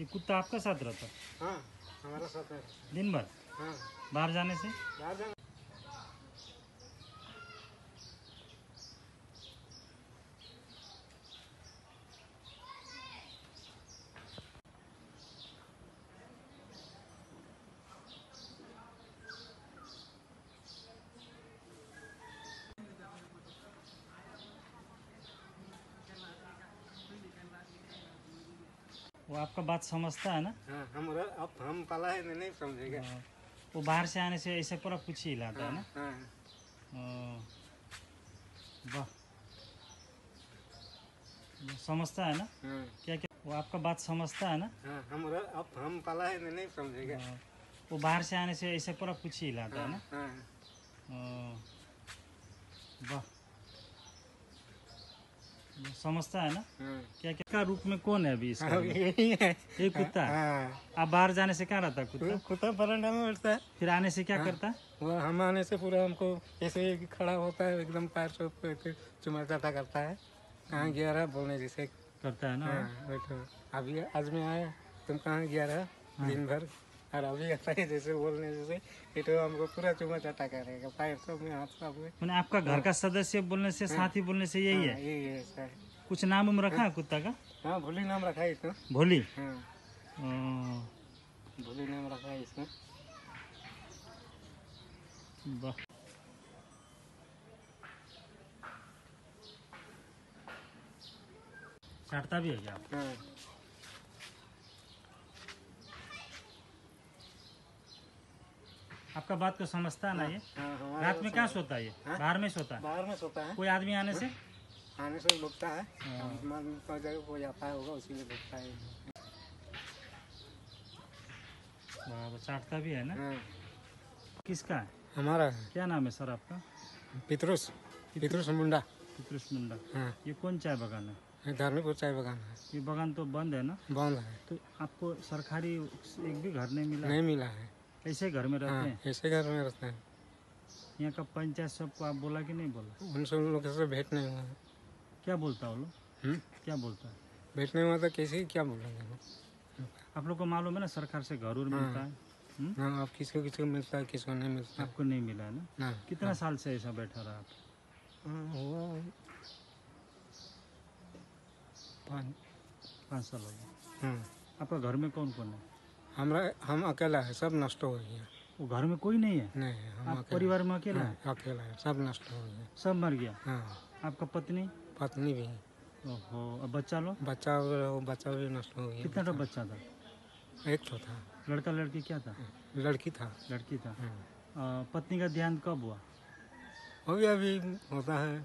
कुत्ता आपका साथ रहता? हाँ, हमारा साथ है। दिन भर? हाँ, बाहर जाने से? बाहर जाना। वो आपका बात समझता है ना? हाँ, अब हम पाला है नहीं समझेगा। वो बाहर से आने से ऐसे पूरा कुछ ही हिलाता है ना? हाँ। वाह, समझता है ना? हाँ। क्या क्या वो आपका बात समझता है ना? हाँ, अब हम पाला है नहीं समझेगा। वो बाहर से आने से ऐसे पूरा कुछ ही हिलाता है ना? हाँ। वाह, समझता है ना? हाँ। क्या क्या का रूप में कौन है अभी इसका? हाँ, यही है। ये कुत्ता? हाँ। आप बाहर जाने से क्या रहता है कुत्ता? कुत्ता बरामदा में बैठता है। फिर आने से क्या करता है? वो हम आने से पूरा हमको ऐसे खड़ा होता है, एकदम पैर से चुमा चाटा करता है। कहाँ गया रहा बोलने जैसे करता है ना? हाँ, बैठो अभी आज में आया, तुम कहाँ गया रहा दिन भर, और अभी आता है जैसे बोलने जैसे तो हमको पूरा चुमा चाटा करेगा, पैर सब में हाथ सब में। मैंने आपका घर का सदस्य बोलने से, साथी बोलने से यही है? यही है सर। कुछ नाम उम रखा है कुत्ता का? हाँ, भोली नाम रखा है इसमें। भोली? हाँ, भोली नाम रखा है इसमें। वाह, चाटता भी है क्या? हाँ। आपका बात को समझता है ना ये? हाँ, रात में क्या सोता है ये? बाहर में सोता है? बाहर में सोता है। कोई आदमी आने से? आने से लुकता है, मन को जगह कोई आता है होगा उसी में लुकता है। वाह, चाटता भी है ना? हाँ। किसका है? हमारा है। क्या नाम है सर आपका? पितरुस मुंडा। पितरुस मुंडा। हाँ। ये कौन चाय बागान है? धार्मिक चाय बागान है। ये बागान तो बंद है ना? बंद है। तो आपको सरकारी एक भी घर नहीं मिला? नहीं मिला है। ऐसे घर में रहते हैं? ऐसे घर में रहते हैं। यहाँ का पंचायत सबको आप बोला कि नहीं बोला? उनसे उन लोगों से भेंट नहीं हुआ है। क्या बोलता है वो लोग? क्या बोलता है? भेंट नहीं हुआ तो कैसे क्या बोलेंगे? आप लोग को मालूम है ना सरकार से घर उर मिलता है? हाँ, आप किसको किसको मिलता है, किसको नहीं मिलता। आपको नहीं मिला है ना? कितना साल से ऐसा बैठा रहा आप? हुआ 5 साल हो गया। आपका घर में कौन कौन है? हम अकेला है, सब नष्ट हो गया। वो घर में कोई नहीं है? नहीं, हम आप परिवार में अकेला है? अकेला है, सब नष्ट हो गया। सब मर गया? हाँ। आपका पत्नी? पत्नी भी। ओहो, अब बच्चा लोग? बच्चा भी नष्ट हो गया। कितना बच्चा था? एक तो था। लड़का लड़की क्या था? लड़की था। लड़की था। पत्नी का देहांत कब हुआ? हो गया, अभी होता है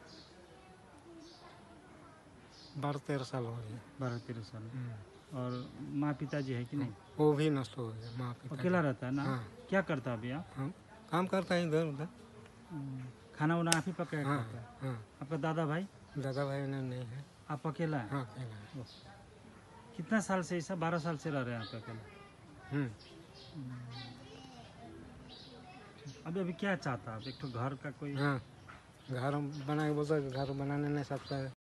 12-13 साल हो गया। 12-13 साल। और माँ पिताजी है कि नहीं? वो भी नष्ट हो गया। माँ पिता अकेला रहता है ना? हाँ। क्या करता है अभी आप? काम करता है इधर उधर। खाना वाना आप ही पका खाता है? हाँ। आपका दादा भाई नहीं है। आप अकेला है? हाँ, अकेला है। कितना साल से ऐसा? 12 साल से रह रहे हैं आप अकेले? अभी क्या चाहता है आप? एक तो घर का कोई? हाँ, घर बनाए बोलता, घर बनाने नहीं सकता है।